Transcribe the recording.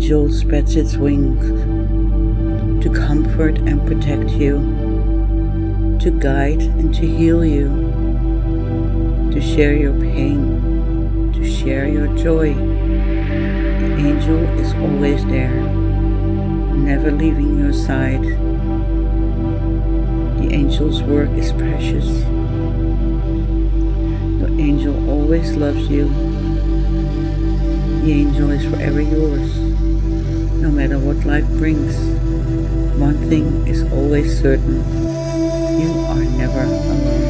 angel spreads its wings to comfort and protect you, to guide and to heal you, to share your pain, to share your joy. The angel is always there, never leaving your side. The angel's work is precious. The angel always loves you. The angel is forever yours, no matter what life brings. One thing is always certain: you are never alone.